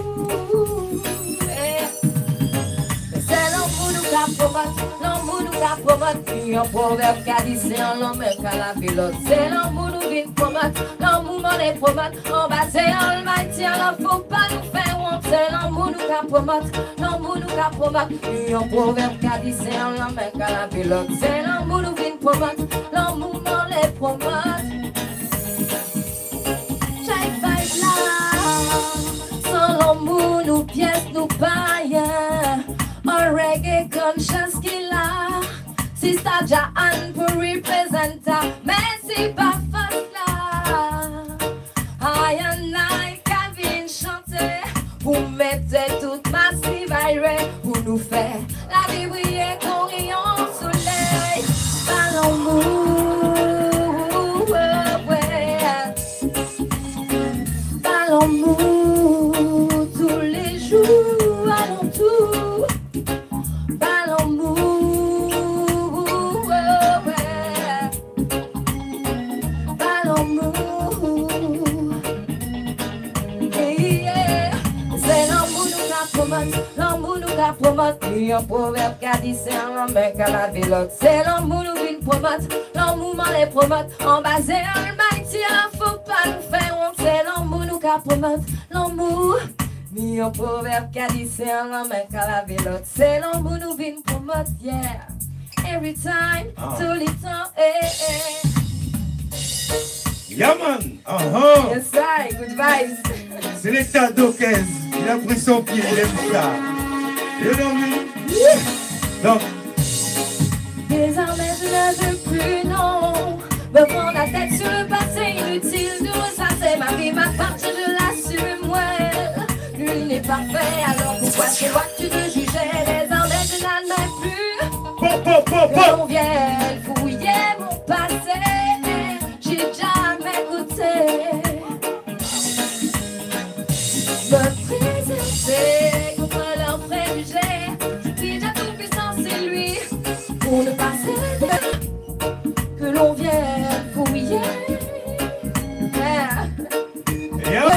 C'est l'amour nous qu'a promettre, l'amour nous qu'a promettre. Il y a un proverbe qui dit c'est en l'homme qu'à la vélote. C'est l'amour nous vient promettre, l'amour m'en les promettre. En bas c'est en matière, là faut pas nous faire honte. C'est l'amour nous qu'a promettre, l'amour nous qu'a promettre. Il y a un proverbe qui dit c'est en l'homme qu'à la vélote. C'est l'amour nous vient promettre, l'amour m'en les promettre. Chaque vibe là, sans l'amour nous pièces nous païens. Un reggae conscience qu'il a. Sister Jan pour représenter. Mais c'est pas facile là. I and I Kevin chanter. Vous mettez toute massive aérée. Pour nous faire la vie briller qu'on rayon soleil. Par l'amour, ouais. Par l'amour, tous les jours, alentour. Par l'amour, ouais. Par l'amour. Yeah. C'est l'amour nous qu'a promettre, l'amour nous qu'a promettre. Il y a un proverbe qui dit c'est en la main qu'à la vélote. C'est l'amour nous vient promettre, l'amour m'en les promettre. En basé en matière, faut pas nous faire honte. C'est l'amour nous qu'a promettre, l'amour. Il y a un proverbe qui dit c'est en la main qu'à la vélote. C'est l'amour nous vient promettre, yeah. Every time, tous les temps, Yeah man. Yes, I, good vibes. C'est l'état d'Oquez. Il a pris son pied, il aime ça. You know me? Donc, Désormais je ne veux plus, non, me prendre la tête sur le passé inutile. Nous, ça c'est ma vie, ma part, je l'assume, ouais. Nul n'est parfait, alors pourquoi c'est toi que tu te jugeais? Désormais je n'admets plus que l'on vienne fouiller mon passé. J'ai jamais goûté me préserver contre leurs préjugés. Je prie de toute puissance, c'est lui. Pour ne pas céder, que l'on vienne fouiller. yeah.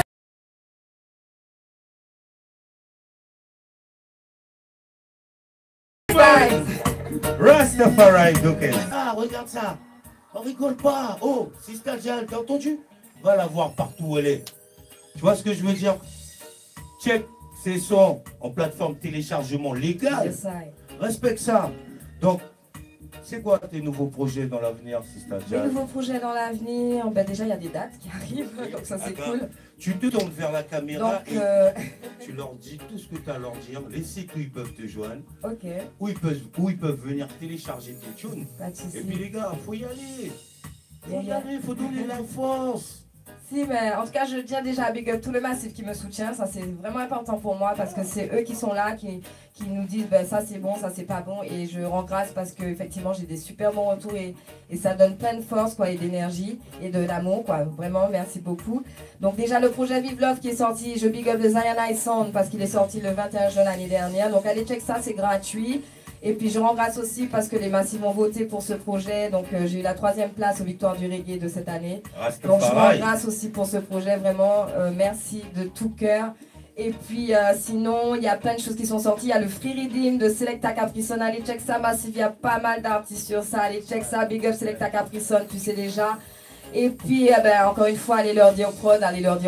Rastafari d'Oquez. Ah, regarde ça. On rigole pas. Oh, Sister Jan, t'as entendu? Va la voir partout où elle est. Tu vois ce que je veux dire? Check ses sons en plateforme téléchargement légal. Yes, I. Respecte ça. Donc, c'est quoi tes nouveaux projets dans l'avenir, Sister Les Jan? nouveaux projets dans l'avenir, ben déjà il y a des dates qui arrivent, donc ça c'est Attends, cool. Tu te tournes vers la caméra Donc, et tu leur dis tout ce que tu as à leur dire, les sites où ils peuvent te joindre, ok, où ils peuvent venir télécharger tes tunes. pas de soucis. Et puis les gars, faut y aller. Faut y Yeah. aller, faut donner la force. Si, mais en tout cas, je tiens déjà à big up tout le massif qui me soutient. Ça, c'est vraiment important pour moi parce que c'est eux qui sont là, qui nous disent ben, ça c'est bon, ça c'est pas bon. Et je rends grâce parce que effectivement j'ai des super bons retours et ça donne plein de force quoi, et d'énergie et de l'amour. Quoi. Vraiment, merci beaucoup. Donc, déjà, le projet Vive Love qui est sorti, je big up de Zion Sound parce qu'il est sorti le 21 juin l'année dernière. Donc, allez check ça, c'est gratuit. Et puis je rends grâce aussi parce que les massifs ont voté pour ce projet. Donc j'ai eu la 3e place aux Victoires du Reggae de cette année. Donc je rends grâce aussi pour ce projet, vraiment. Merci de tout cœur. Et puis sinon, il y a plein de choses qui sont sorties. Il y a le Free Redeem de Selecta Capricorn. Allez check ça, Massive. Il y a pas mal d'artistes sur ça. Allez check ça. Big up Selecta Capricorn, tu sais déjà. Et puis, encore une fois, allez leur dire prod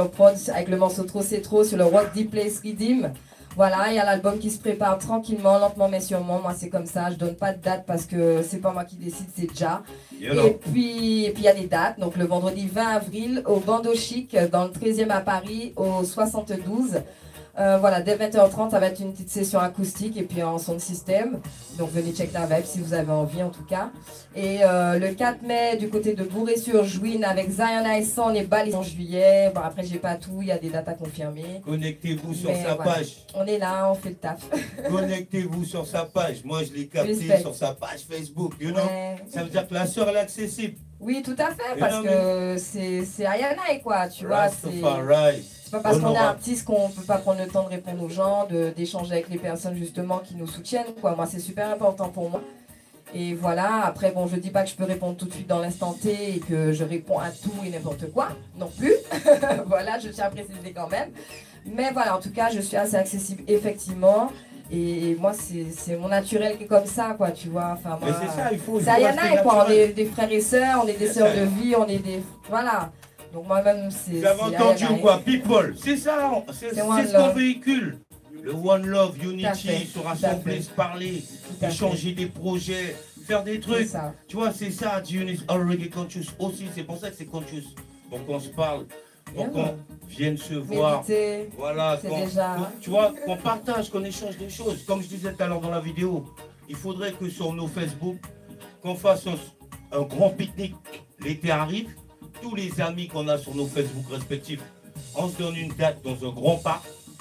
avec le morceau Trop c'est trop sur le Rock Deep Place Redeem. Voilà, il y a l'album qui se prépare tranquillement, lentement mais sûrement. Moi, c'est comme ça, je donne pas de date parce que c'est pas moi qui décide, c'est déjà. Et puis, il y a des dates. Donc, le vendredi 20 avril au Bando Chic, dans le 13e à Paris, au 72. Voilà, dès 20h30, ça va être une petite session acoustique et puis en son système. Donc venez check la vibe si vous avez envie en tout cas. Et le 4 mai, du côté de Bourré-sur-Jouine avec Zion Iceson et Bali en juillet. Bon, après, j'ai pas tout, il y a des dates à confirmer. Connectez-vous sur sa page. On est là, on fait le taf. Connectez-vous sur sa page. Moi, je l'ai capté sur sa page Facebook. You know? Ça veut dire que la sœur, elle est accessible. Oui, tout à fait, parce que c'est Ayana, quoi, tu vois. C'est pas parce qu'on est artiste qu'on peut pas prendre le temps de répondre aux gens, d'échanger avec les personnes justement qui nous soutiennent, quoi. Moi, c'est super important pour moi. Et voilà, après, bon, je dis pas que je peux répondre tout de suite dans l'instant T et que je réponds à tout et n'importe quoi, non plus. Voilà, je tiens à préciser quand même. Mais voilà, en tout cas, je suis assez accessible, effectivement. Et moi, c'est mon naturel qui est comme ça, quoi, tu vois. Enfin, moi, c'est ça, il faut Ayana, quoi. On est des frères et sœurs, on est des sœurs de vie, on est des... Voilà. Donc moi-même, c'est... Vous avez entendu ou quoi? People, c'est ça, c'est ce qu'on véhicule. Le One Love, Unity, se rassembler, se parler, échanger des projets, faire des trucs. Tu vois, c'est ça, Dune is already conscious aussi. C'est pour ça que c'est conscious. Pour qu'on se parle, pour qu'on vienne se voir. Voilà, tu vois, qu'on partage, qu'on échange des choses. Comme je disais tout à l'heure dans la vidéo, il faudrait que sur nos Facebook, qu'on fasse un grand pique-nique. L'été arrive. Tous les amis qu'on a sur nos Facebook respectifs, on se donne une date dans un grand parc.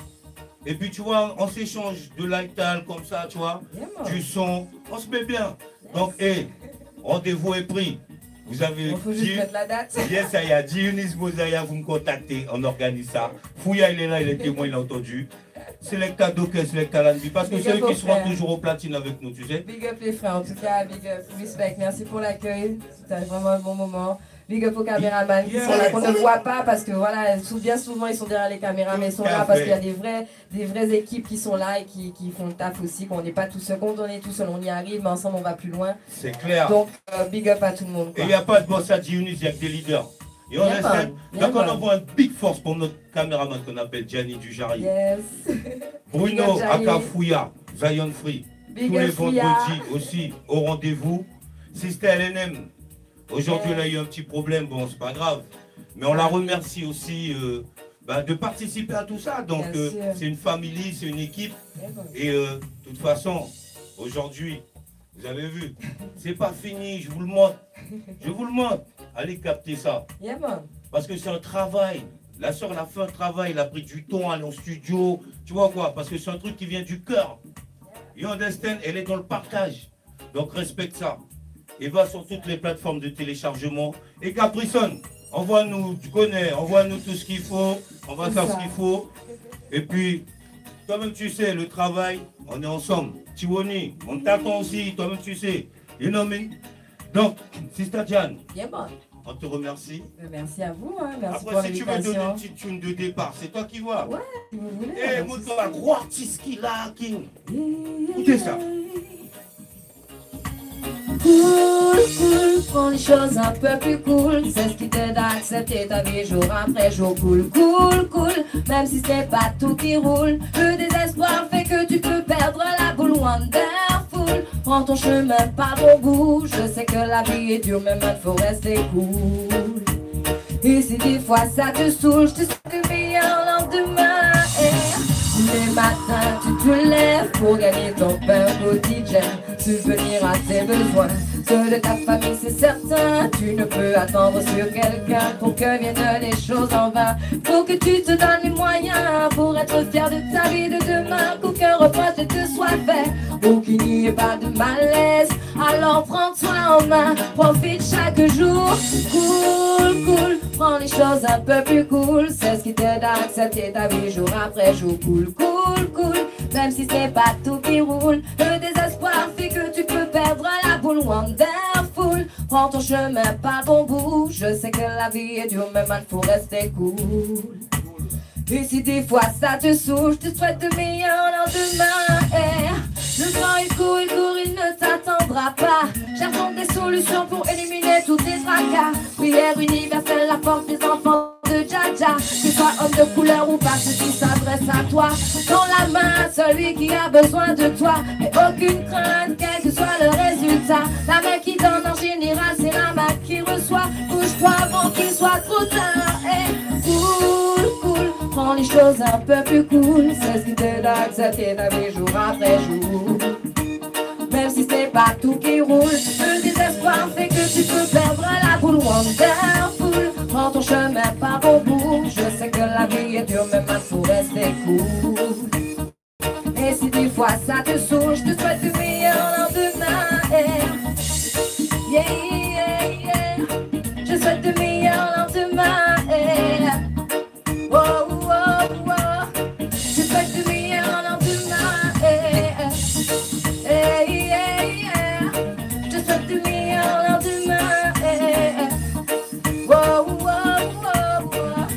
Et puis tu vois, on s'échange de lifestyle comme ça, tu vois, du son, on se met bien. Donc, rendez-vous est pris. Vous avez il faut juste mettre la date. Yes, ça y a Dionys Mosaïa, vous me contactez, on organise ça. Fouya, il est là, il est témoin, il a entendu. Selecta Doke, Selecta Lanbi, parce que c'est eux qui seront toujours au platine avec nous, tu sais. Big up les frères, en tout cas, big up, respect, merci pour l'accueil, c'était vraiment un bon moment. Big up aux caméramans qui sont là, qu'on ne voit pas parce que voilà, bien souvent ils sont derrière les caméras, mais ils sont là parce qu'il y a des vraies équipes qui sont là et qui font le taf aussi, qu'on n'est pas tout seul. Quand on est tout seul, on y arrive, mais ensemble on va plus loin. C'est clair. Donc big up à tout le monde. Quoi. Et il n'y a pas de boss à Dionys, il y a que des leaders. Et on essaie, donc on envoie une big force pour notre caméraman qu'on appelle Gianni Dujari. Yes. Bruno Akafouya, Zion Free. Big tous les vendredis aussi au rendez-vous. Sister LNM. Aujourd'hui, elle a eu un petit problème, bon, c'est pas grave. Mais on la remercie aussi de participer à tout ça. Donc, c'est une famille, c'est une équipe. Et de toute façon, aujourd'hui, vous avez vu, c'est pas fini, je vous le montre. Je vous le montre. Allez capter ça. Parce que c'est un travail. La soeur, elle a fait un travail, elle a pris du temps, elle est en studio. Tu vois quoi? Parce que c'est un truc qui vient du cœur. You understand? Elle est dans le partage. Donc, respecte ça. Et va sur toutes les plateformes de téléchargement. Et Capricorn, envoie-nous, tu connais, envoie-nous tout ce qu'il faut. On va faire ce qu'il faut. Et puis, toi-même tu sais, le travail, on est ensemble. Tiwoni, on t'attend aussi, toi-même tu sais. You know me? Donc, Sister Jan, on te remercie. Merci à vous, hein. Merci après, pour si tu veux donner une petite tune de départ, c'est toi qui vois. Ouais, si vous voulez. Eh, montre-toi un gros artiste qu'il a, King. Écoutez ça. Cool, prends les choses un peu plus cool. C'est ce qui t'aide à accepter ta vie jour après jour. Cool, même si c'est pas tout qui roule. Le désespoir fait que tu peux perdre la boule. Wonderful, prends ton chemin par bon bout. Je sais que la vie est dure, mais il faut rester cool. Et si des fois ça te saoule, je te souhaite le meilleur lendemain. Les matins, tu te lèves pour gagner ton pain quotidien, subvenir à tes besoins. Ceux de ta famille, c'est certain, tu ne peux attendre sur quelqu'un pour que viennent les choses en vain. Faut que tu te donnes les moyens pour être fier de ta vie de demain. Qu'aucun reproche ne te soit fait, pour qu'il n'y ait pas de malaise. Alors prends soin en main, profite chaque jour. Cool, prends les choses un peu plus cool. C'est ce qui t'aide à accepter ta vie jour après jour. Cool, Même si c'est pas tout qui roule, le désespoir fait que tu peux perdre la boule. Wonderful, prends ton chemin par ton bout. Je sais que la vie est dure, mais man, faut rester cool. Et si des fois ça te saoule, je te souhaite de meilleurs lendemains. Le temps il court, il ne t'attendra pas. Cherchons des solutions pour éliminer tous tes tracas. Prière universelle, la force des enfants de Jaja. Que soit homme de couleur ou pas, ceux qui s'adressent à toi. Dans la main, celui qui a besoin de toi. Et aucune crainte, quel que soit le résultat. La main qui donne en général, c'est la main qui reçoit. Bouge-toi avant qu'il soit trop tard. Cool, cool, prends les choses un peu plus cool. C'est ce qui t'aide à accepter ta vie jour après jour. Même si c'est pas tout qui roule, le désespoir fait que tu peux perdre la boule. Wonderful, prends ton chemin par au bout. Je sais que la vie est dure, mais il faut rester cool. Et si des fois ça te saoule, je te souhaite du meilleur lendemain. Yeah, yeah, yeah. Je souhaite du meilleur lendemain. Oh, oh, oh. Je souhaite du meilleur lendemain. Je souhaite du meilleur lendemain. Oh, oh, oh, oh.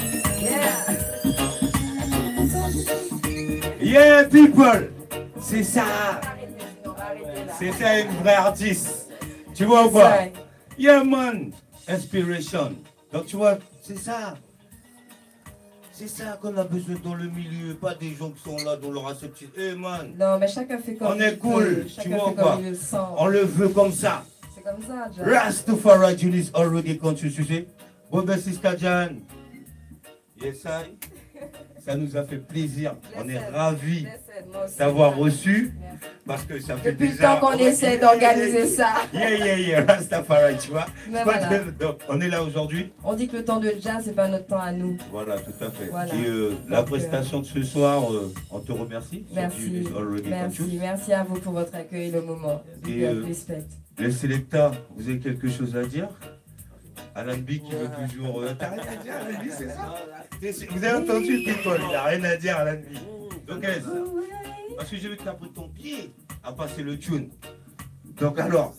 Yeah. Yeah, people! C'est ça! C'est ça une vraie artiste. Tu vois ou pas? Yeah, man! Inspiration. Donc, tu vois, c'est ça. C'est ça qu'on a besoin dans le milieu, pas des gens qui sont là dans leur acceptation. Eh man, non, mais chacun fait comme on est cool, tu vois pas? On le veut comme ça. C'est comme ça, John. Rastafari Julius already conscious, tu sais. Bon ben, Sister Jan. Yes, I. Ça nous a fait plaisir. On est ravis d'avoir reçu. Parce que ça fait depuis le temps qu'on essaie d'organiser ça. Yeah, Rastafari, tu vois. Voilà. Donc, on est là aujourd'hui. On dit que le temps de jazz, c'est pas notre temps à nous. Voilà, tout à fait. Voilà. Et la prestation de ce soir, on te remercie. Merci à vous pour votre accueil, le moment. Les Selecta, vous avez quelque chose à dire? Alan B qui veut toujours... T'as rien à dire, Alan B, c'est ça? Vous avez entendu, people, il n'a rien à dire, Alan B. Donc, parce que je vais t'apprendre ton pied à passer le tune. Donc alors,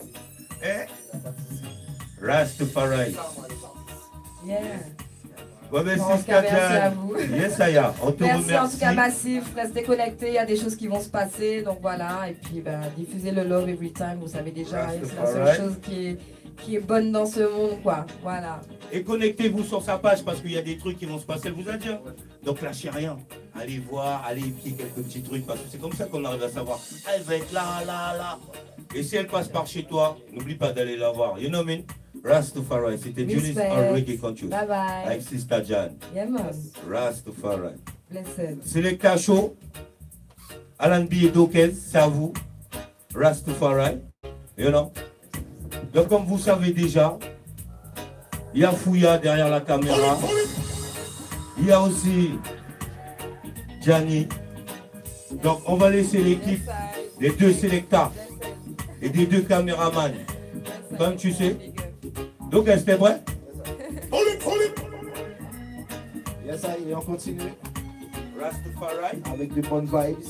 Rastafari. Yeah. Ouais, mais en tout cas, merci à vous. Yes, Aya. On te merci remercie. En tout cas, Massif. Restez connectés, il y a des choses qui vont se passer. Donc voilà, et puis diffusez le love every time, vous savez déjà, c'est la seule chose qui est bonne dans ce monde, quoi. Voilà. Et connectez-vous sur sa page parce qu'il y a des trucs qui vont se passer, elle vous a dit. Donc lâchez rien. Allez voir, allez épier quelques petits trucs parce que c'est comme ça qu'on arrive à savoir. Elle va être là. Et si elle passe par chez toi, n'oublie pas d'aller la voir. You know what I mean? Rastafari, c'était Julius on Reggae Conscious. Bye bye. Avec Sister Jan. Yeah, man. Rastafari. Blessed. C'est les cachot. Alan B et Dokez, c'est à vous. Rastafari. You know? Donc comme vous savez déjà, il y a Fouya derrière la caméra. Il y a aussi Gianni. Donc on va laisser l'équipe des deux Selecta et des deux caméramans. Comme tu sais. Donc est-ce que t'es prêt? Yes, et on continue. Rastafari. Avec de bonnes vibes.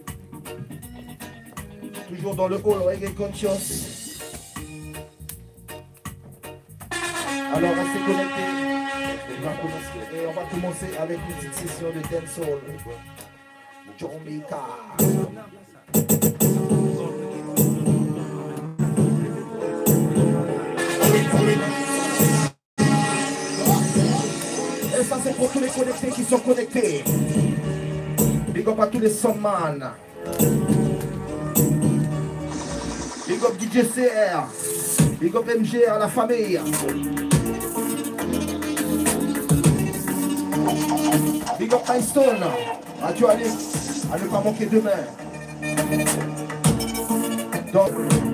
Toujours dans le hall Reggae Conscious. Alors restez connectés. On va commencer avec une petite session de dancehall. Jamaica. Et ça c'est pour tous les connectés qui sont connectés. Big up à tous les soundman. Big up DJ CR. Big up MGR, la famille. Big up Einstone. Radio Alex. À ne pas manquer demain. Donc,